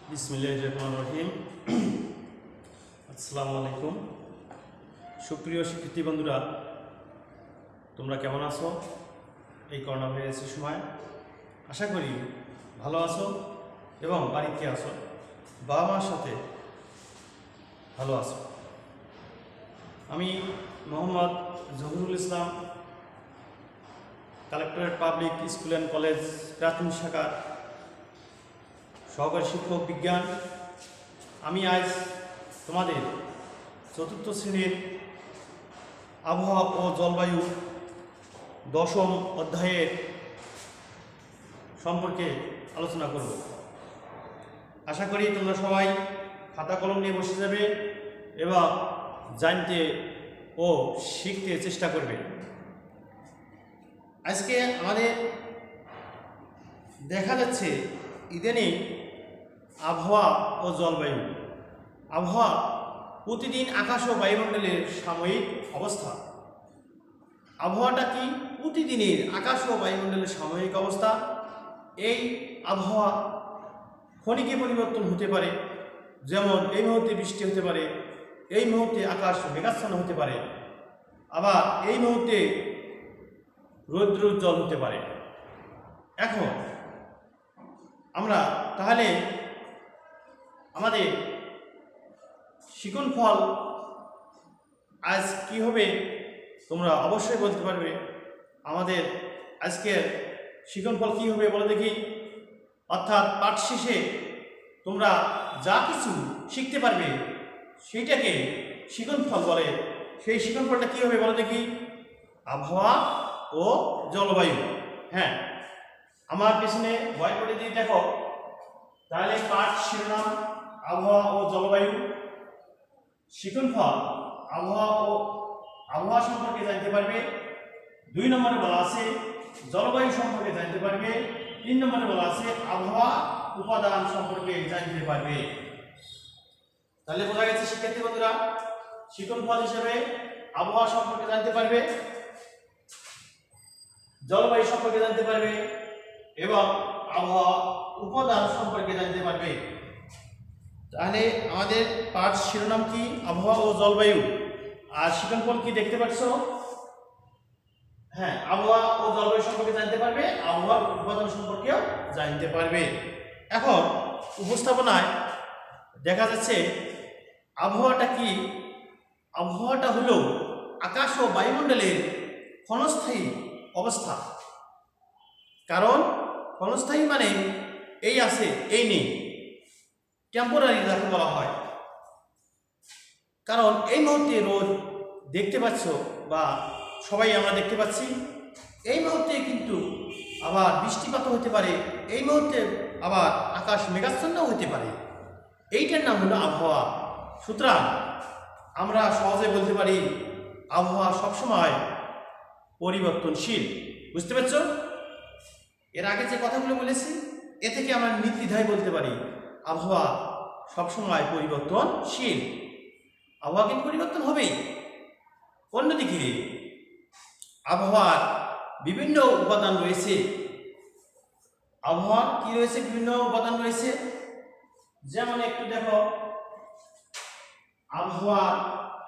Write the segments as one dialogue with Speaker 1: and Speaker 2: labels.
Speaker 1: বিসমিল্লাহিররহমানিররহিম। আসসালামু আলাইকুম। সুপ্রিয় শিক্ষার্থী বন্ধুরা, তোমরা কেমন আছো এই করোনা ভাইরাসের সময়? আশা করি ভালো আছো এবং বাড়িতে আছো, বাবা মার সাথে ভালো আছো। আমি Mohammad Zahurul Islam, collectorate public school and college প্রাথমিক শাখার সহকারী শিক্ষক বিজ্ঞান। আমি আজ তোমাদের চতুর্থ শ্রেণীর আবহাওয়া ও জলবায়ু দশম অধ্যায়ের সম্পর্কে আলোচনা করব। আশা করি তোমরা সবাই খাতা কলম নিয়ে বসে যাবে এবং জানতে ও শিখতে চেষ্টা করবে। আজকে আমাদের দেখা যাচ্ছে ইদানিং আবহাওয়া ও জলবায়ু, আবহাওয়া প্রতিদিন আকাশ ও বায়ুমণ্ডলের সাময়িক অবস্থা। আবহাওয়াটা কি? প্রতিদিনের আকাশ ও বায়ুমণ্ডলের সাময়িক অবস্থা। এই আবহাওয়া ক্ষণিকে পরিবর্তন হতে পারে, যেমন এই মুহূর্তে বৃষ্টি হতে পারে, এই মুহূর্তে আকাশ মেঘাচ্ছন্ন হতে পারে, আবার এই মুহূর্তে রৌদ্রোজ্জ্বল হতে পারে। এখন আমরা তাহলে আমাদের শিকন ফল আজ কি হবে তোমরা অবশ্যই বলতে পারবে। আমাদের আজকের শিকন ফল কি হবে বলে দেখি। অর্থাৎ পাঠ শেষে তোমরা যা কিছু শিখতে পারবে সেইটাকে শিকন ফল বলে। সেই শিকন ফলটা কি হবে বলে দেখি। আবহাওয়া ও জলবায়ু। হ্যাঁ, আমার পেছনে হোয়াইট বোর্ডে দিয়ে দেখো, তাহলে পাঠ শিরোনাম আবহাওয়া ও জলবায়ু, শিকন ফল আবহাওয়া সম্পর্কে জানতে পারবে। 2 নম্বরে বলা আছে জলবায়ু সম্পর্কে জানতে পারবে। 3 নম্বরে বলা আছে আবহাওয়া উপাদান সম্পর্কে জানতে পারবে। তাহলে বোঝা গেছে শিক্ষার্থী বন্ধুরা, শিকন ফল হিসেবে আবহাওয়া সম্পর্কে জানতে পারবে, জলবায়ু সম্পর্কে জানতে পারবে এবং আবহাওয়া উপাদান সম্পর্কে জানতে পারবে। তাহলে আমাদের পাঠ শিরোনাম কি? আবহাওয়া ও জলবায়ু। আর শিকন ফল কি দেখতে পাচ্ছ? হ্যাঁ, আবহাওয়া ও জলবায়ু সম্পর্কে জানতে পারবে, আবহাওয়ার উপাদান সম্পর্কেও জানতে পারবে। এখন উপস্থাপনায় দেখা যাচ্ছে আবহাওয়াটা কি? আবহাওয়াটা হলো আকাশ ও বায়ুমণ্ডলের ক্ষণস্থায়ী অবস্থা। কারণ ক্ষণস্থায়ী মানে এই আছে এই নেই, টেম্পোরারি যাকে বলা হয়। কারণ এই মুহূর্তে রোদ দেখতে পাচ্ছ বা সবাই আমরা দেখতে পাচ্ছি, এই মুহূর্তে কিন্তু আবার বৃষ্টিপাত হতে পারে, এই মুহূর্তে আবার আকাশ মেঘাচ্ছন্ন হতে পারে। এইটার নাম হলো আবহাওয়া। সুতরাং আমরা সহজে বলতে পারি আবহাওয়া সবসময় পরিবর্তনশীল। বুঝতে পারছ? এর আগে যে কথাগুলো বলেছি এ থেকে আমরা নির্দ্বিধায় বলতে পারি আবহাওয়া সবসময় পরিবর্তনশীল। আবহাওয়া কিন্তু পরিবর্তন হবেই। অন্যদিকে আবহাওয়ার বিভিন্ন উপাদান রয়েছে। আবহাওয়ার কি রয়েছে? বিভিন্ন উপাদান রয়েছে। যেমন একটু দেখো, আবহাওয়ার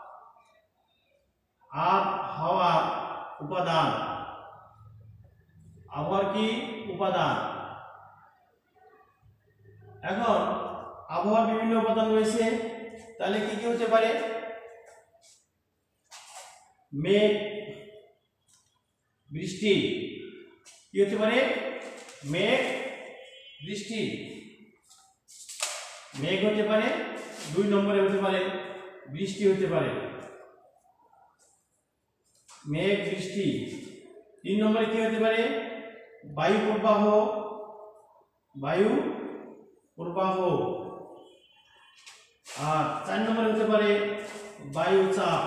Speaker 1: উপাদান। আবহাওয়ার কি উপাদান? এখন আবহাওয়ার বিভিন্ন উপাদান রয়েছে, তাহলে কি কি হতে পারে? মেঘ, বৃষ্টি। কি হতে পারে? মেঘ, বৃষ্টি। মেঘ হতে পারে, 2 নম্বরে হতে পারে বৃষ্টি হতে পারে। মেঘ, বৃষ্টি। 3 নম্বরে কি হতে পারে? বায়ু প্রবাহ। বায়ু প্রবাহ। আর 4 নম্বরে হতে পারে বায়ু চাপ।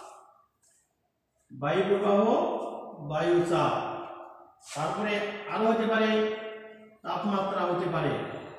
Speaker 1: বায়ু প্রবাহ, বায়ু চাপ। তারপরে আরো হতে পারে তাপমাত্রা হতে পারে।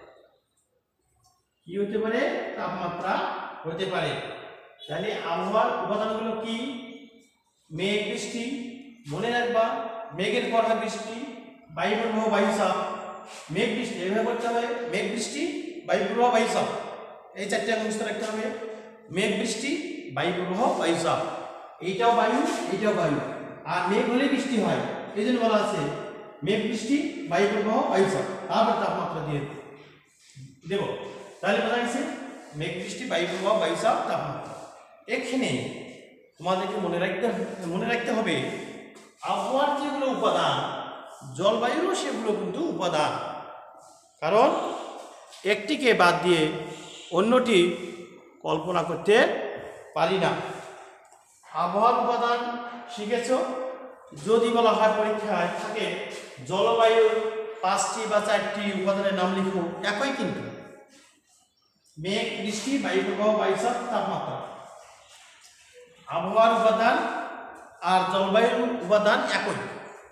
Speaker 1: কি হতে পারে? তাপমাত্রা হতে পারে। তাহলে আবহাওয়ার উপাদানগুলো কি? মেঘ, বৃষ্টি। মনে রাখবা, মেঘের পর হয় বৃষ্টি, বায়ু প্রবাহ, বায়ু চাপ, মেঘ বৃষ্টি। এভাবে করতে হবে, মেঘ বৃষ্টি বায়ুপ্রবাহ বায়ুচাপ, এই চারটে মুখস্থ রাখতে হবে। মেঘ বৃষ্টি, বায়ুপ্রবাহ বায়ুচাপ, এইটাও বায়ু এইটাও বায়ু, আর মেঘ হলে বৃষ্টি হয়, এই জন্য বলা আছে মেঘ বৃষ্টি বায়ুপ্রবাহ বায়ুচাপ, তারপর তাপমাত্রা দিয়ে দেব। তাহলে বোঝা গেছে মেঘ বৃষ্টি বায়ুপ্রবাহ বায়ুচাপ তাপমাত্রা। এখানে তোমাদেরকে মনে রাখতে হবে আবহাওয়ার যেগুলো উপাদান, জলবায়ুরও সেগুলো কিন্তু উপাদান, কারণ একটিকে বাদ দিয়ে অন্যটি কল্পনা করতে পারি না। আবহাওয়ার উপাদান শিখেছ, যদি বলা হয় পরীক্ষায় থাকে জলবায়ুর 5টি বা 4টি উপাদানের নাম লিখো, একই কিন্তু মেঘ বৃষ্টি বায়ুপ্রবাহ বায়ুচাপ তাপমাত্রা, আবহাওয়ার উপাদান আর জলবায়ুর উপাদান একই।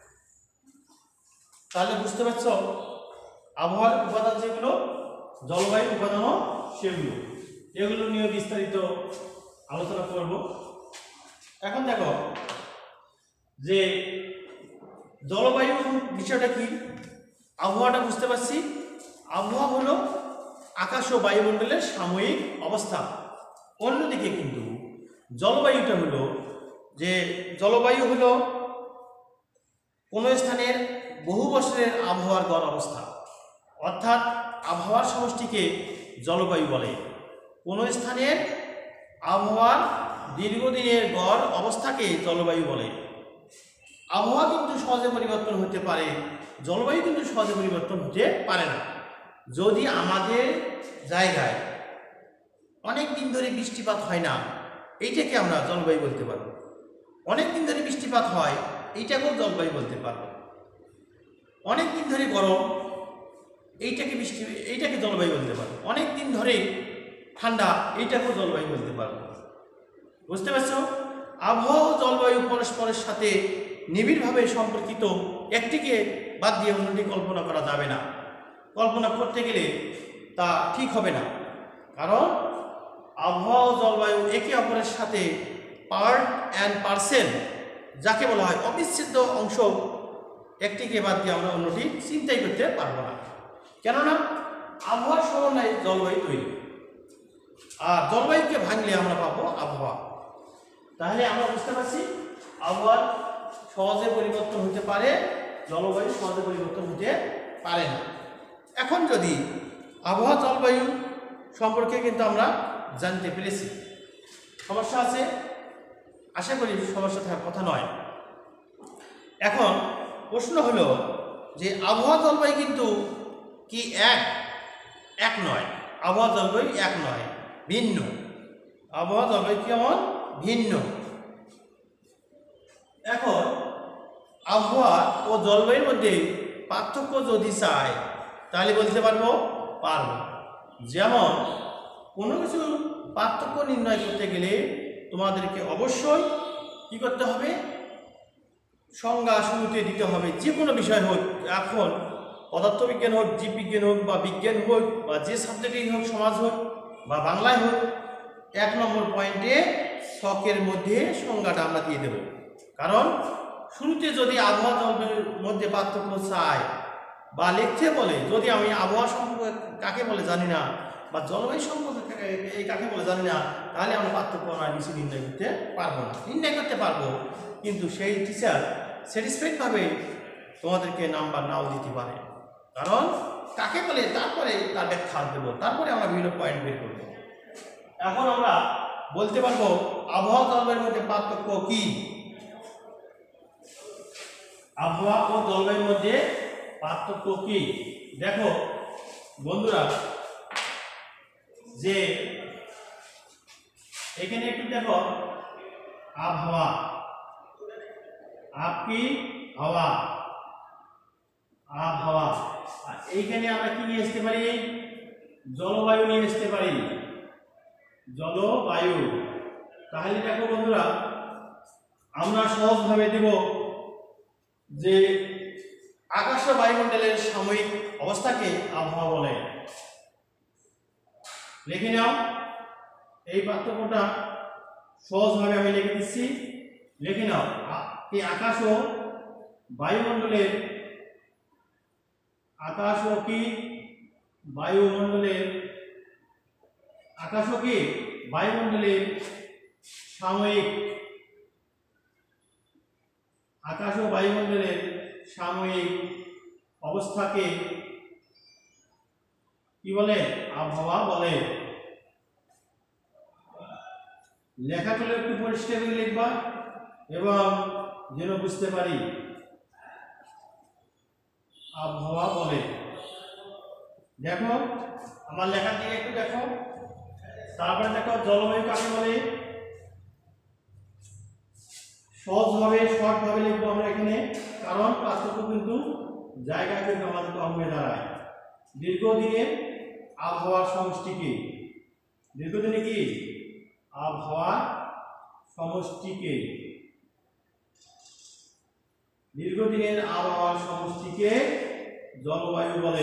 Speaker 1: তাহলে বুঝতে পারছ আবহাওয়ার উপাদান যেগুলো, জলবায়ুর উপাদানও সেগুলো, এগুলো নিয়ে বিস্তারিত আলোচনা করব। এখন দেখো যে জলবায়ু বিষয়টা কি, আবহাওয়াটা বুঝতে পারছি। আবহাওয়া হলো আকাশ ও বায়ুমণ্ডলের সাময়িক অবস্থা। অন্যদিকে কিন্তু জলবায়ুটা হলো যে জলবায়ু হলো কোনো স্থানের বহু বছরের আবহাওয়ার গড় অবস্থা, অর্থাৎ আবহাওয়ার সমষ্টিকে জলবায়ু বলে। কোনো স্থানের আবহাওয়ার দীর্ঘদিনের গড় অবস্থাকে জলবায়ু বলে। আবহাওয়া কিন্তু সহজে পরিবর্তন হতে পারে, জলবায়ু কিন্তু সহজে পরিবর্তন হতে পারে না। যদি আমাদের জায়গায় অনেক দিন ধরে বৃষ্টিপাত হয় না, এইটাকে আমরা জলবায়ু বলতে পারবো। অনেক দিন ধরে বৃষ্টিপাত হয়, এইটাকেও জলবায়ু বলতে পারবো। অনেক দিন ধরে গরম, এইটাকে জলবায়ু বলতে পারবো। অনেক দিন ধরে ঠান্ডা, এইটাকেও জলবায়ু বলতে পারবো। বুঝতে পারছো? আবহাওয়া ও জলবায়ু পরস্পরের সাথে নিবিড়ভাবে সম্পর্কিত, একটিকে বাদ দিয়ে অন্যটি কল্পনা করা যাবে না। কল্পনা করতে গেলে তা ঠিক হবে না, কারণ আবহাওয়া ও জলবায়ু একে অপরের সাথে পার্ট অ্যান্ড পার্সেল, যাকে বলা হয় অবিচ্ছেদ্য অংশ, একটিকে বাদ দিয়ে আমরা অন্যটি চিন্তাই করতে পারবো না। কেননা আবহাওয়ার সমন্বয়ে জলবায়ু তৈরি, আর জলবায়ুকে ভাঙলে আমরা পাবো আবহাওয়া। তাহলে আমরা বুঝতে পারছি আবহাওয়ার সহজে পরিবর্তন হতে পারে, জলবায়ু সহজে পরিবর্তন হতে পারে না। এখন যদি আবহাওয়া জলবায়ু সম্পর্কে কিন্তু আমরা জানতে পেরেছি, সমস্যা আছে? আশা করি সমস্যা থাকার কথা নয়। এখন প্রশ্ন হলো যে আবহাওয়া জলবায়ু কিন্তু কি এক নয়? আবহাওয়া জলবায়ু এক নয়, ভিন্ন। আবহাওয়া জলবায়ু কেমন? ভিন্ন। এখন আবহাওয়া ও জলবায়ুর মধ্যে পার্থক্য যদি চাই তাহলে বলতে পারবো। যেমন কোনো কিছু পার্থক্য নির্ণয় করতে গেলে তোমাদেরকে অবশ্যই কি করতে হবে? সংজ্ঞা শুরুতে দিতে হবে। যে কোনো বিষয় হোক, এখন পদার্থবিজ্ঞান হোক, জীববিজ্ঞান হোক, বা বিজ্ঞান হোক, বা যে সাবজেক্টেই হোক, সমাজ হোক বা বাংলায় হোক, 1 নম্বর পয়েন্টে ছকের মধ্যে সংজ্ঞাটা আমরা দিয়ে দেব। কারণ শুরুতে যদি আবহাওয়া জলবায়ুর মধ্যে পার্থক্য চাই বা লিখতে বলে, যদি আমি আবহাওয়া সম্পর্কে কাকে বলে জানি না বা জলবায়ু সম্পর্কে এই কাকে বলে জানি না, তাহলে আমরা পার্থক্য কিছু নির্ণয় করতে পারবো না। নির্ণয় করতে পারবো, কিন্তু সেই টিচার স্যাটিসফাইডভাবে তোমাদেরকে নাম্বার নাও দিতে পারে। কারণ কাকে বলে তারপরে তার ব্যাখ্যা দেবো, তারপরে আমরা বিভিন্ন পয়েন্ট বের করবো। এখন আমরা বলতে পারবো আবহাওয়া জলবায়ুর মধ্যে পার্থক্য কি। আবহাওয়া ও জলবায়ুর মধ্যে পার্থক্য কি? দেখো বন্ধুরা, যে এখানে একটু দেখো, আবহাওয়া, আপকি হাওয়া, আবহাওয়া। আর এইখানে আমরা কি নিয়ে আসতে পারি? জলবায়ু নিয়ে আসতে পারি, জলবায়ু। তাহলে দেখো বন্ধুরা, আমরা সহজভাবে দেব যে আকাশ ও বায়ুমণ্ডলের সাময়িক অবস্থাকে আবহাওয়া বলে। লিখে নাও, এই পার্থক্যটা সহজভাবে আমি লিখে দিচ্ছি, লিখে নাও। এই আকাশ ও বায়ুমণ্ডলের, আকাশ ও কি বায়ুমণ্ডলের আকাশকে বায়ুমণ্ডলের সাময়িক আকাশ ও বায়ুমণ্ডলের সাময়িক অবস্থাকে কি বলে? আবহাওয়া বলে। লেখাগুলো একটু পরিষ্কার করে লিখবা এবং যেন বুঝতে পারি। আবহাওয়া বলে। দেখো আমার লেখার দিকে একটু দেখো। তারপরে দেখো জলবায়ু কাকে বলে? সহজভাবে শর্টভাবে লিখবো আমরা এখানে, কারণ পার্থক্য কিন্তু জায়গা কিন্তু আমাদের কম হয়ে দাঁড়ায়। দীর্ঘদিনের আবহাওয়ার সমষ্টিকে, দীর্ঘদিনে কি আবহাওয়ার সমষ্টিকে, দীর্ঘদিনের আবহাওয়ার সমষ্টিকে জলবায়ু বলে।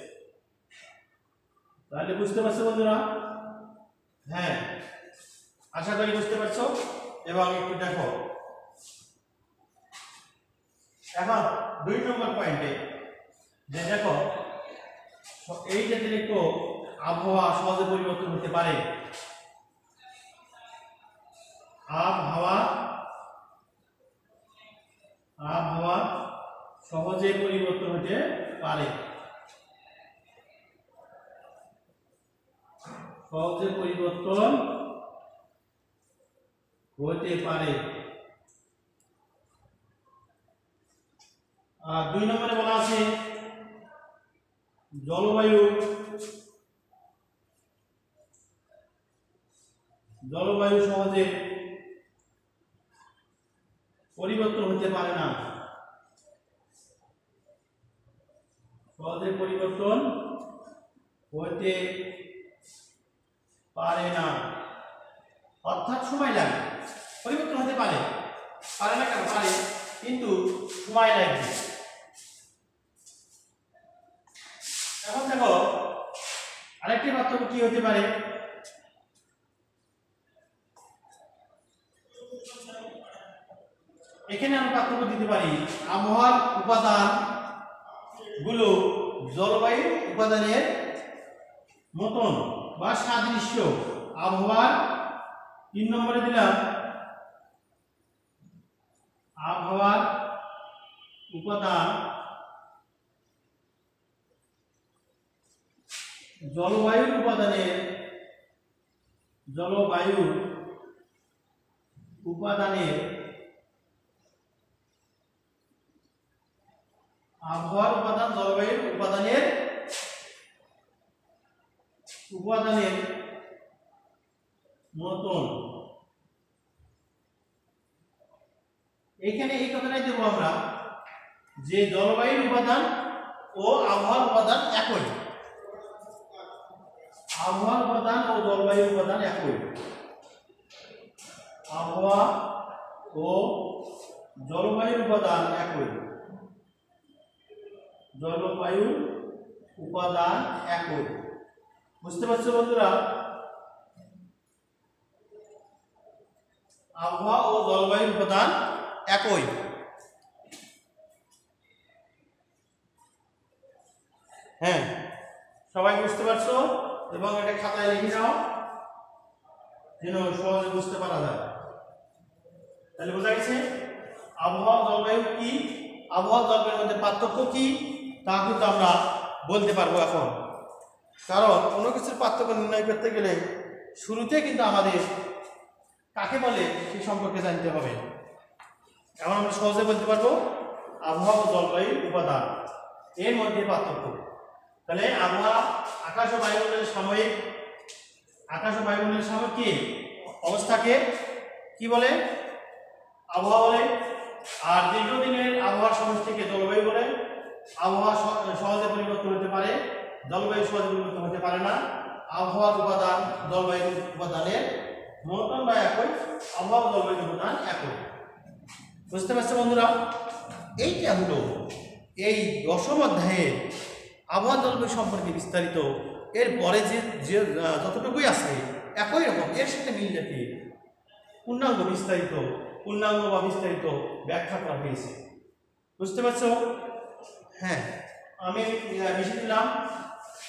Speaker 1: তাহলে বুঝতে পারছো বন্ধুরা? হ্যাঁ, আশা করি বুঝতে পারছো। এবং একটু দেখো এখন 2 নম্বর পয়েন্টে, যে দেখো এই যে দেখো আবহাওয়া সহজে পরিবর্তন হতে পারে। আবহাওয়া সহজে পরিবর্তন হতে পারে। সহজে পরিবর্তন হতে পারে। আর 2 নম্বরে বলা আছে জলবায়ু সহজে পরিবর্তন হতে পারে না। সহজে পরিবর্তন হতে পারে না, অর্থাৎ সময় লাগে। পরিবর্তন হতে পারে, পারে না কেন? পারে, কিন্তু সময় লাগবে। এখন দেখো আরেকটি পার্থক্য কি হতে পারে? এখানে আমরা পার্থক্য দিতে পারি। আবহাওয়ার উপাদান গুলো জলবায়ু উপাদানের মতন বা সাদৃশ্য। আবহাওয়ার 3 নম্বরে দিলাম আবহাওয়ার উপাদান জলবায়ু উপাদানের আবহাওয়ার উপাদান জলবায়ুর উপাদানের মতন। এখানে এই কথাটাই দেবো আমরা যে জলবায়ুর উপাদান ও আবহাওয়ার উপাদান একই। আবহাওয়ার উপাদান ও জলবায়ুর উপাদান একই। আবহাওয়া ও জলবায়ুর উপাদান একই। জলবায়ু উপাদান একই। বুঝতে পারছো বন্ধুরা? আবহাওয়া ও জলবায়ুর উপাদান একই। হ্যাঁ, সবাই বুঝতে পারছো? এবং এটা খাতায় লিখে নাও যেন সহজে বুঝতে পারা যায়। তাহলে বোঝা গেছে আবহাওয়া জলবায়ু কি, আবহাওয়া জলবায়ুর মধ্যে পার্থক্য কি তা কিন্তু আমরা বলতে পারবো এখন। কারণ কোনো কিছুর পার্থক্য নির্ণয় করতে গেলে শুরুতে কিন্তু আমাদের কাকে বলে সেই সম্পর্কে জানতে হবে। এখন আমরা সহজে বলতে পারবো আবহাওয়া ও জলবায়ুর উপাদান এর মধ্যে পার্থক্য। তাহলে আবহাওয়া আকাশ ও বায়ুমণ্ডলের সাময়িক কি অবস্থাকে কি বলে? আবহাওয়া বলে। আর দীর্ঘদিনের আবহাওয়ার সমষ্টিকে জলবায়ু বলে। আবহাওয়া সহজে পরিবর্তন হতে পারে, জলবায়ু সহজে পরিবর্তন হতে পারে না। আবহাওয়ার উপাদান জলবায়ুর উপাদানের মতন বা একই। আবহাওয়া জলবায়ুর উপাদান একই। বুঝতে পারছো বন্ধুরা? এইটা হলো এই 10ম অধ্যায়ে আবহাওয়া জলবায়ু সম্পর্কে বিস্তারিত। এরপরে যে যতটুকুই আছে একই রকম, এর সাথে মিল রেখে পূর্ণাঙ্গ বা বিস্তারিত ব্যাখ্যা করা হয়েছে। বুঝতে পারছো? হ্যাঁ, আমি বেশি দিলাম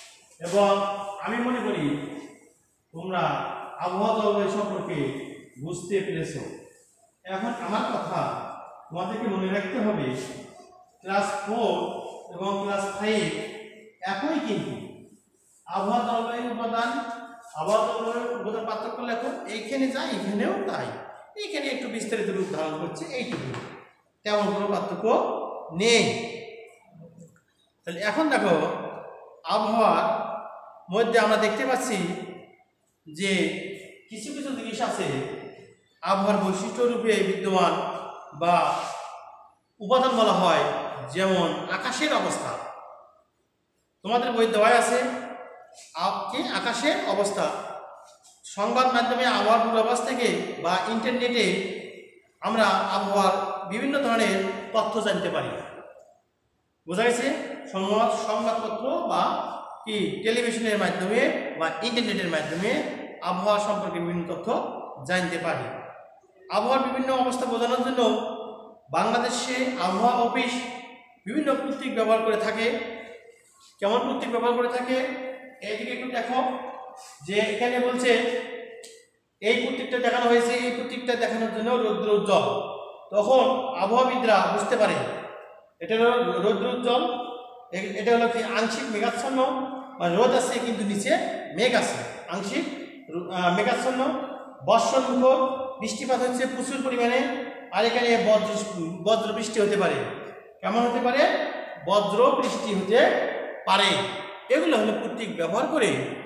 Speaker 1: এবং আমি মনে করি তোমরা আবহাওয়া জলবায়ু সম্পর্কে বুঝতে পেরেছ। এখন আমার কথা তোমাদেরকে মনে রাখতে হবে, ক্লাস 4 এবং ক্লাস 5 একই, কিন্তু আবহাওয়া জলবায়ু উপাদান পার্থক্য লেখো। এইখানে যা এখানেও তাই, এইখানে একটু বিস্তারিত রূপ ধারণ করছে, এইটুকু, তেমন কোনো পার্থক্য নেই। তাহলে এখন দেখো, আবহাওয়ার মধ্যে আমরা দেখতে পাচ্ছি যে কিছু কিছু জিনিস আছে আবহাওয়ার বৈশিষ্ট্য রূপে বিদ্যমান বা উপাদান বলা হয়, যেমন আকাশের অবস্থা। তোমাদের বই দেওয়াই আছে কি আকাশের অবস্থা। সংবাদ মাধ্যমে আবহাওয়ার পূর্বাভাস থেকে বা ইন্টারনেটে আমরা আবহাওয়ার বিভিন্ন ধরনের তথ্য জানতে পারি। বোঝা গেছে? সংবাদপত্র বা কি টেলিভিশনের মাধ্যমে বা ইন্টারনেটের মাধ্যমে আবহাওয়া সম্পর্কে বিভিন্ন তথ্য জানতে পারি। আবহাওয়ার বিভিন্ন অবস্থা বোঝানোর জন্য বাংলাদেশে আবহাওয়া অফিস বিভিন্ন প্রতীক ব্যবহার করে থাকে। কেমন প্রতীক ব্যবহার করে থাকে এইদিকে একটু দেখো, যে এখানে বলছে এই প্রতীকটা দেখানো হয়েছে, এই প্রতীকটা দেখানোর জন্য রৌদ্র উজ্জ্বল। তখন আবহাওয়াবিদরা বুঝতে পারে এটা হলো রৌদ্র উজ্জ্বল, এটা হলো কি আংশিক মেঘাচ্ছন্ন, মানে রোদ আছে কিন্তু নিচে মেঘ আছে, আংশিক মেঘাচ্ছন্ন। বর্ষণমুখর, বৃষ্টিপাত হচ্ছে প্রচুর পরিমাণে, আর এখানে বজ্র বৃষ্টি হতে পারে। কেমন হতে পারে? বজ্র বৃষ্টি হতে পারে। এগুলো হলো প্রতীক ব্যবহার করে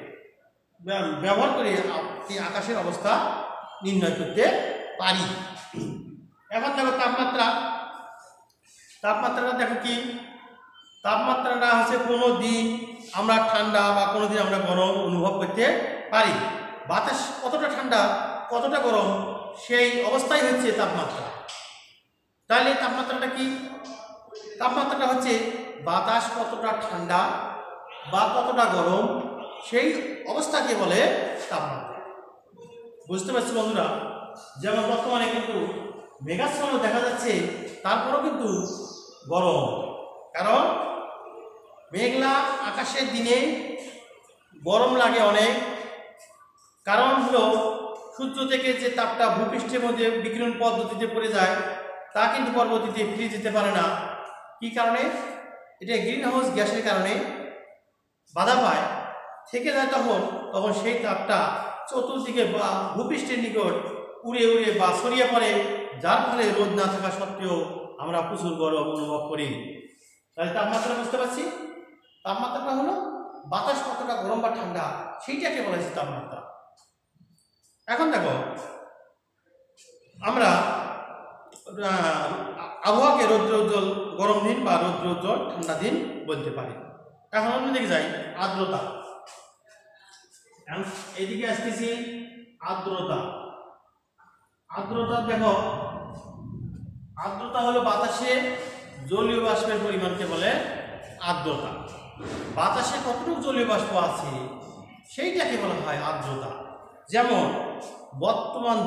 Speaker 1: আকাশের অবস্থা নির্ণয় করতে পারি। এখন দেখো তাপমাত্রাটা দেখো কি, তাপমাত্রাটা হচ্ছে কোনো দিন আমরা ঠান্ডা বা কোনো দিন আমরা গরম অনুভব করতে পারি। বাতাস কতটা ঠান্ডা কতটা গরম সেই অবস্থাই হচ্ছে তাপমাত্রা। তাহলে তাপমাত্রাটা কি? তাপমাত্রাটা হচ্ছে বাতাস কতটা ঠান্ডা বা কতটা গরম সেই অবস্থাকে বলে তাপমাত্রা। বুঝতে পারছি বন্ধুরা? যেমন বর্তমানে কিন্তু মেঘাচ্ছন্ন দেখা যাচ্ছে, তারপরেও কিন্তু গরম, কারণ মেঘলা আকাশের দিনে গরম লাগে অনেক। কারণ হলো সূর্য থেকে যে তাপটা ভূপৃষ্ঠের মধ্যে বিকিরণ পদ্ধতিতে পড়ে যায় তা কিন্তু পরবর্তীতে ফিরে যেতে পারে না। কি কারণে? এটা গ্রিন হাউস গ্যাসের কারণে বাধা পায়, থেকে যায়। তখন সেই তাপটা চতুর্দিকে বা ভূপৃষ্ঠের নিকট উড়ে উড়ে বা ছড়িয়ে পড়ে, যার ফলে রোদ না থাকা সত্ত্বেও আমরা প্রচুর গরম অনুভব করি। তাহলে তাপমাত্রা বুঝতে পারছি, তাপমাত্রাটা হলো বাতাস কতটা গরম বা ঠান্ডা সেইটাকে বলা হয়েছে তাপমাত্রা। এখন দেখো, আমরা আবহাওয়াকে রৌদ্র উজ্জ্বল গরম দিন বা রৌদ্র উজ্জ্বল ঠান্ডা দিন বলতে পারি। এখন অন্যদিকে যাই, আর্দ্রতা। এইদিকে আসতেছি আর্দ্রতা। আর্দ্রতা দেখো, আর্দ্রতা হলো বাতাসে জলীয় বাষ্পের পরিমাণকে বলে আর্দ্রতা। বাতাসে কতটুকু জলীয় বাষ্প আছে সেইটাকে বলা হয় আর্দ্রতা। যেমন বর্তমান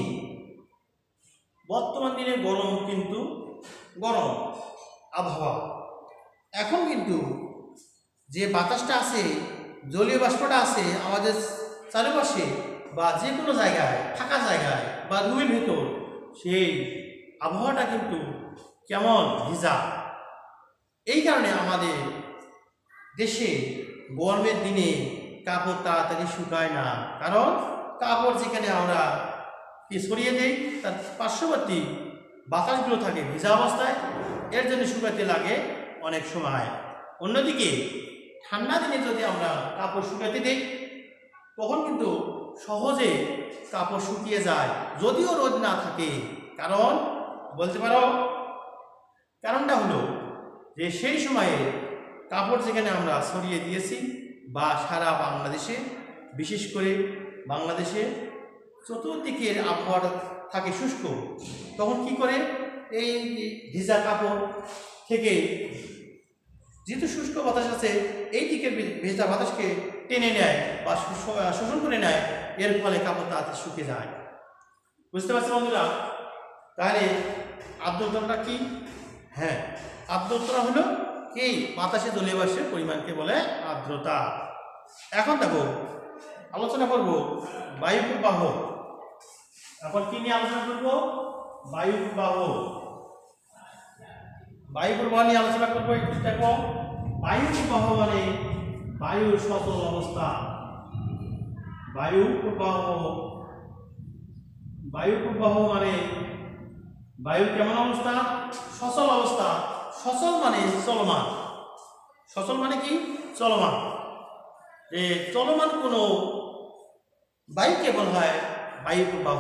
Speaker 1: দিনে গরম, কিন্তু গরম আবহাওয়া। এখন কিন্তু যে বাতাসটা আছে, জলীয় বাষ্পটা আছে আমাদের চারপাশে বা যে কোনো জায়গায়, ফাঁকা জায়গায় বা রুমের ভিতর, সেই আবহাওয়াটা কিন্তু কেমন ভিজা। এই কারণে আমাদের দেশে গরমের দিনে কাপড় তাড়াতাড়ি শুকায় না, কারণ কাপড় যেখানে আমরা সরিয়ে দিই তার পার্শ্ববর্তী বাতাসগুলো থাকে ভিজা অবস্থায়, এর জন্য শুকাতে লাগে অনেক সময়। অন্যদিকে ঠান্ডা দিনে যদি আমরা কাপড় শুকাতে দিই তখন কিন্তু সহজে কাপড় শুকিয়ে যায়, যদিও রোদ না থাকে। কারণ বলতে পারো, কারণটা হলো যে সেই সময়ে কাপড় যেখানে আমরা ছড়িয়ে দিয়েছি বা সারা বাংলাদেশে, বিশেষ করে বাংলাদেশে চতুর্দিকের আবহাওয়া থাকে শুষ্ক, তখন কি করে এই ভিজা কাপড় থেকে যেহেতু শুষ্ক বাতাস আছে এই দিকের ভেজা বাতাসকে টেনে নেয় বা শোষণ করে নেয়, এর ফলে কাপড় তাড়াতাড়ি শুকিয়ে যায়। বুঝতে পারছি বন্ধুরা? তাহলে আর্দ্রতাটা কি? হ্যাঁ, আর্দ্রতা হলো এই বাতাসে জলীয় বাষ্পের পরিমাণকে বলে আর্দ্রতা। এখন দেখো আলোচনা করব বায়ু প্রবাহ। এখন কি নিয়ে আলোচনা করব? বায়ু প্রবাহ। বায়ু প্রবাহ নিয়ে আলোচনা করবো। একটু দেখো, বায়ু প্রবাহ মানে বায়ুর সচল অবস্থা। বায়ু প্রবাহ, বায়ু প্রবাহ মানে বায়ুর কেমন অবস্থা? সচল অবস্থা। সচল মানে চলমান। সচল মানে কি? চলমান। যে চলমান কোনো বায়ুকে বলা হয় বায়ু প্রবাহ।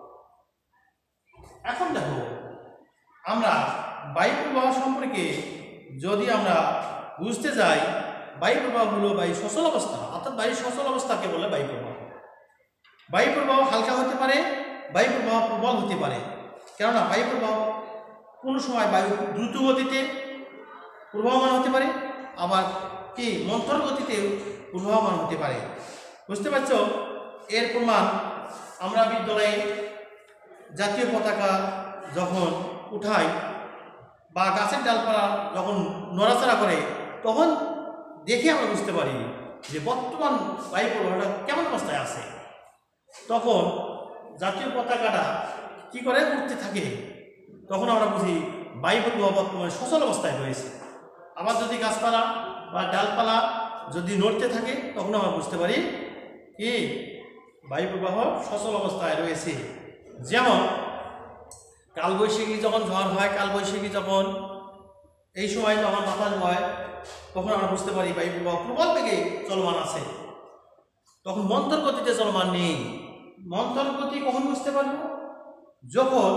Speaker 1: এখন দেখো, আমরা বায়ু প্রবাহ সম্পর্কে যদি আমরা বুঝতে যাই, বায়ু প্রবাহ হলো বায়ু সচল অবস্থা, অর্থাৎ বায়ু সচল অবস্থাকে বলে বায়ু প্রবাহ। বায়ু প্রবাহ হালকা হতে পারে, বায়ু প্রবাহ প্রবল হতে পারে। কেননা বায়ু প্রবাহ কোনো সময় বায়ু দ্রুত গতিতে প্রবাহমান হতে পারে, আবার কি মন্থর গতিতে প্রবাহমান হতে পারে। বুঝতে পারছ? এর প্রমাণ আমরা বিদ্যালয়ে জাতীয় পতাকা যখন উঠাই বা গাছের ডালপালা যখন নড়াচড়া করে, তখন দেখে আমরা বুঝতে পারি যে বর্তমান বায়ু প্রবাহটা কেমন অবস্থায় আছে। তখন জাতীয় পতাকাটা কি করে উঠতে থাকে, তখন আমরা বুঝি বায়ু প্রবাহ বর্তমানে সচল অবস্থায় রয়েছে। আবার যদি গাছপালা বা ডালপালা যদি নড়তে থাকে, তখন আমরা বুঝতে পারি কি বায়ু প্রবাহ সচল অবস্থায় রয়েছে। যেমন কালবৈশাখী যখন ঝড় হয়, কালবৈশাখী যখন এই সময় যখন বাতাস হয়, তখন আমরা বুঝতে পারি বায়ু প্রবাহ প্রবল বেগে চলমান আছে। তখন মন্থর গতিতে চলমান নেই। মন্থর গতি কখন বুঝতে পারবো? যখন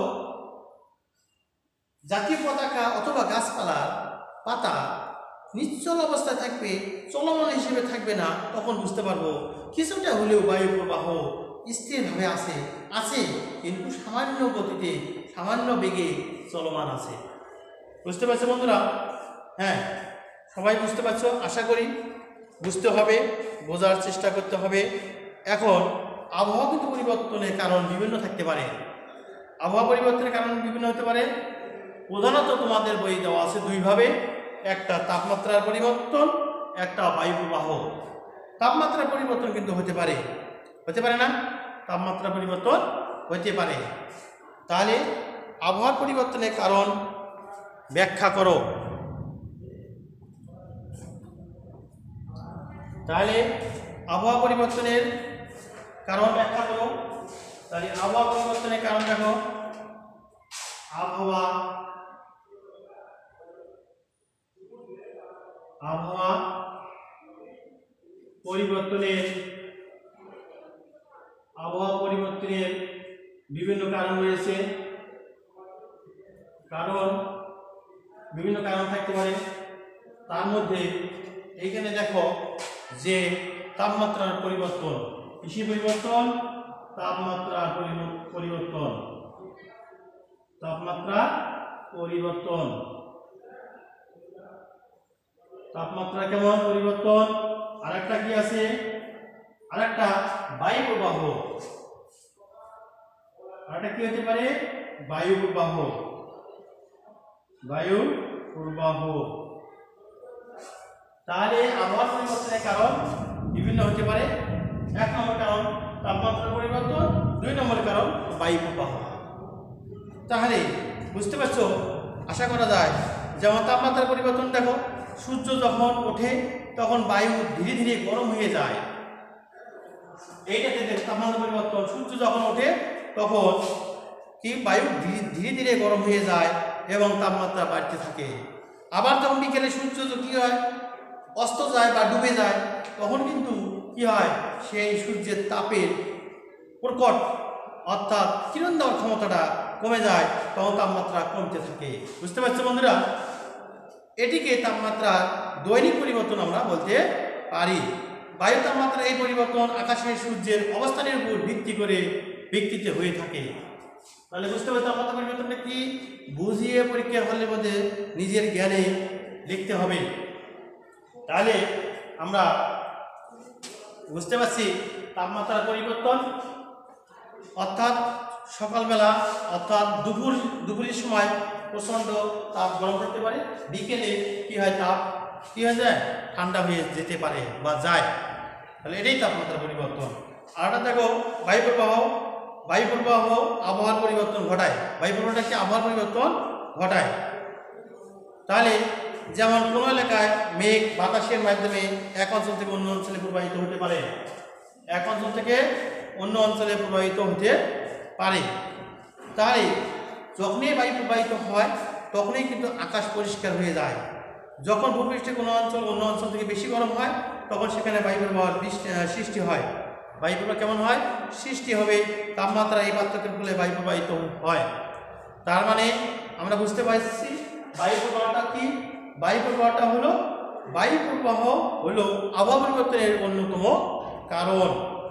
Speaker 1: জাতীয় পতাকা অথবা গাছপালার পাতা নিশ্চল অবস্থায় থাকবে, চলমান হিসেবে থাকবে না, তখন বুঝতে পারবো কিছুটা হলেও বায়ু প্রবাহ স্থিরভাবে আছে, কিন্তু সামান্য গতিতে সামান্য বেগে চলমান আছে। বুঝতে পারছো বন্ধুরা? হ্যাঁ, সবাই বুঝতে পারছো আশা করি। বুঝতে হবে, বোঝার চেষ্টা করতে হবে। এখন আবহাওয়া কিন্তু পরিবর্তনের কারণ বিভিন্ন থাকতে পারে। আবহাওয়া পরিবর্তনের কারণ বিভিন্ন হতে পারে। প্রধানত তোমাদের বই দেওয়া আছে দুইভাবে, একটা তাপমাত্রার পরিবর্তন, একটা বায়ু প্রবাহ। তাপমাত্রার পরিবর্তন কিন্তু হতে পারে না? তাপমাত্রা পরিবর্তন হতে পারে। তাহলে আবহাওয়ার পরিবর্তনের কারণ ব্যাখ্যা করো। তাহলে আবহাওয়া পরিবর্তনের কারণ ব্যাখ্যা করো। তাহলে আবহাওয়া পরিবর্তনের কারণ দেখো, আবহাওয়া পরিবর্তনের বিভিন্ন কারণ রয়েছে। বিভিন্ন কারণ থাকতে পারে। তার মধ্যে এইখানে দেখো যে তাপমাত্রার পরিবর্তন, কৃষি পরিবর্তন, তাপমাত্রার পরিবর্তন, তাপমাত্রা কেমন পরিবর্তন। আর একটা কি আছে? আর একটা বায়ু প্রবাহ। আর একটা কি হতে পারে? বায়ু প্রবাহ। তাহলে আবহাওয়ার পরিবর্তনের কারণ বিভিন্ন হতে পারে। 1 নম্বর কারণ তাপমাত্রার পরিবর্তন, 2 নম্বর কারণ বায়ু প্রবাহ। তাহলে বুঝতে পারছো? আশা করা যায় যেমন তাপমাত্রার পরিবর্তন দেখো, সূর্য যখন ওঠে তখন বায়ু ধীরে ধীরে গরম হয়ে যায়। এইটাতে তাপমাত্রা পরিবর্তন। সূর্য যখন ওঠে তখন কি বায়ু ধীরে ধীরে গরম হয়ে যায় এবং তাপমাত্রা বাড়তে থাকে। আবার যখন বিকেলে সূর্য কি হয়, অস্ত যায় বা ডুবে যায়, তখন কিন্তু কি হয়, সেই সূর্যের তাপের প্রকট অর্থাৎ কিরণ দেওয়ার ক্ষমতাটা কমে যায়, তখন তাপমাত্রা কমতে থাকে। বুঝতে পারছো বন্ধুরা? এটিকে তাপমাত্রার দৈনিক পরিবর্তন আমরা বলতে পারি। বায়ু তাপমাত্রার এই পরিবর্তন আকাশের সূর্যের অবস্থানের উপর ভিত্তি করে ব্যক্তিতে হয়ে থাকে। তাহলে বুঝতে পারছি তাপমাত্রা পরিবর্তনটা কি, বুঝিয়ে পরীক্ষার হলের মধ্যে নিজের জ্ঞানে লিখতে হবে। তাহলে আমরা বুঝতে পারছি তাপমাত্রার পরিবর্তন অর্থাৎ সকালবেলা অর্থাৎ দুপুরের সময় প্রচণ্ড তাপ গরম করতে পারে, বিকেলে কি হয়, তাপ কি হয়ে যায়, ঠান্ডা হয়ে যেতে পারে বা যায়। তাহলে এটাই তাপমাত্রা পরিবর্তন। আর একটা দেখো বায়ু প্রবাহ। বায়ু প্রবাহ আবহাওয়ার পরিবর্তন ঘটায়। বায়ু প্রবাহটা কি আবহাওয়ার পরিবর্তন ঘটায়। তাহলে যেমন কোনো এলাকায় মেঘ বাতাসের মাধ্যমে এক অঞ্চল থেকে অন্য অঞ্চলে প্রবাহিত হতে পারে, এক অঞ্চল থেকে অন্য অঞ্চলে প্রবাহিত হতে পারে। তাই যখনই বায়ু প্রবাহিত হয় তখনই কিন্তু আকাশ পরিষ্কার হয়ে যায়। যখন ভূপৃষ্ঠে কোনো অঞ্চল অন্য অঞ্চল থেকে বেশি গরম হয় তখন সেখানে বায়ু প্রবাহের সৃষ্টি হয়। বায়ু প্রবাহ কেমন হয়? সৃষ্টি হবে। তাপমাত্রা এই পার্থক্যের ফলে বায়ু প্রবাহিত হয়। তার মানে আমরা বুঝতে পারছি বায়ু প্রবাহটা কি? বায়ু প্রবাহটা হলো আবহাওয়া পরিবর্তনের অন্যতম কারণ।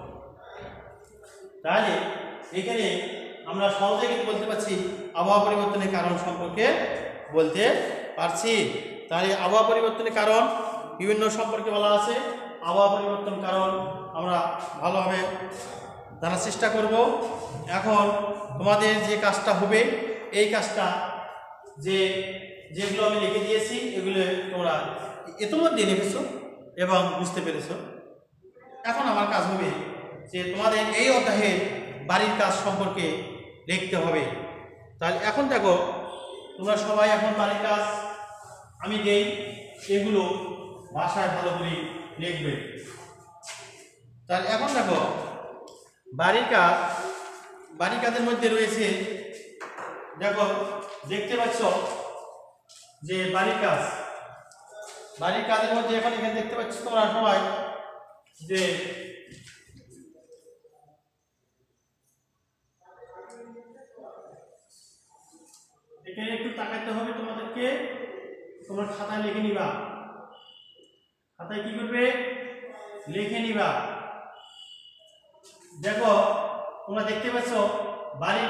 Speaker 1: তাহলে এখানে আমরা সহজে কিন্তু বলতে পারছি আবহাওয়া পরিবর্তনের কারণ সম্পর্কে বলতে পারছি। তাহলে আবহাওয়া পরিবর্তনের কারণ বিভিন্ন সম্পর্কে বলা আছে। আবহাওয়া পরিবর্তন কারণ আমরা ভালোভাবে জানার চেষ্টা করব। এখন তোমাদের যে কাজটা হবে, এই কাজটা যেগুলো আমি লিখে দিয়েছি এগুলো তোমরা ইতিমধ্যে লিখেছো এবং বুঝতে পেরেছো। এখন আমার কাজ হবে যে তোমাদের এই অধ্যায়ের বাড়ির কাজ সম্পর্কে লিখতে হবে। তাহলে এখন দেখো তোমরা সবাই এখন বাড়ির কাজ আমি দেই, এগুলো ভাষায় ভালো করে লিখবে। তাহলে এখন দেখো বাড়ির কাজের মধ্যে রয়েছে, দেখো দেখতে পাচ্ছ যে বাড়ির কাজের মধ্যে এখানে দেখতে পাচ্ছ তোমরা সবাই যে এখানে একটু তাকাতে হবে তোমাদেরকে। তোমার খাতায় লিখে নিবা, খাতায় কি করবে? লিখে নিবা। দেখো তোমরা দেখতে পাচ্ছ বাড়ির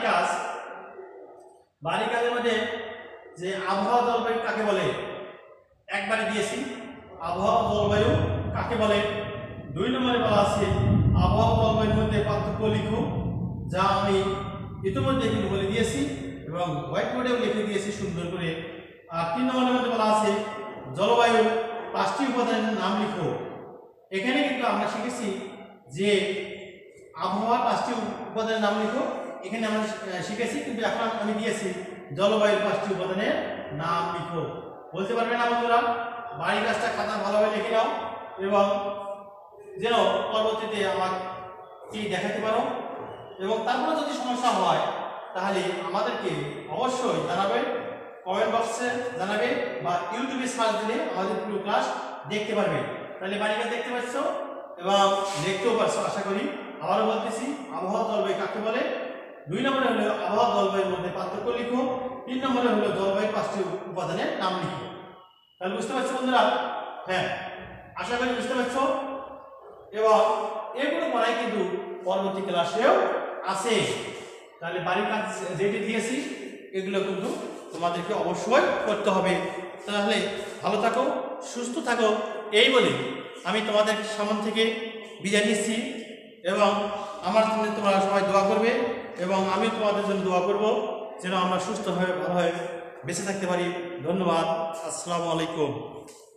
Speaker 1: কাজের মধ্যে যে আবহাওয়া জলবায়ু কাকে বলে একবারে দিয়েছি। আবহাওয়া জলবায়ু কাকে বলে? 2 নম্বরে বলা আছে আবহাওয়া জলবায়ুর মধ্যে পার্থক্য লিখো, যা আমি ইতিমধ্যে কিন্তু বলে দিয়েছি এবং হোয়াইট বোর্ডেও লিখে দিয়েছি সুন্দর করে। আর 3 নম্বরের মধ্যে বলা আছে জলবায়ুর 5টি উপাদানের নাম লিখো। এখানে কিন্তু আমরা শিখেছি যে আবহাওয়ার 5টি উপাদানের নাম লিখো, এখানে আমরা শিখেছি, কিন্তু এখন আমি দিয়েছি জলবায়ুর 5টি উপাদানের নাম লিখো। বলতে পারবে না বন্ধুরা? বাড়ির কাজটা খাতা ভালোভাবে লিখে নাও এবং যেন পরবর্তীতে আমাকে দেখাতে পারো। এবং তারপরে যদি সমস্যা হয় তাহলে আমাদেরকে অবশ্যই জানাবে, কমেন্ট বক্সে জানাবে বা ইউটিউবে সার্চ দিলে আমাদের পুরো ক্লাস দেখতে পারবে। তাহলে বাড়ির কাজ দেখতে পাচ্ছ এবং দেখতেও পারছো আশা করি। আবারও বলতেছি আবহাওয়া জলবায়ু কাকে বলে। 2 নম্বরে হলো আবহাওয়া জলবায়ুর মধ্যে পার্থক্য লিখো। 3 নম্বরে হলো জলবায়ুর 5টি উপাদানের নাম লিখো। তাহলে বুঝতে পারছো বন্ধুরা? হ্যাঁ, আশা করি বুঝতে পারছো। এবং এগুলো পড়াই কিন্তু পরবর্তী ক্লাসেও আছে। তাহলে বাড়ির কাজ যেটি দিয়েছি এগুলো কিন্তু তোমাদেরকে অবশ্যই করতে হবে। তাহলে ভালো থাকো, সুস্থ থাকো, এই বলে আমি তোমাদের সামনে থেকে বিদায় নিচ্ছি। এবং আমার জন্য তোমরা সবাই দোয়া করবে এবং আমি তোমাদের জন্য দোয়া করব যেন আমরা সুস্থভাবে ভালোভাবে বেঁচে থাকতে পারি। ধন্যবাদ। আসসালামু আলাইকুম।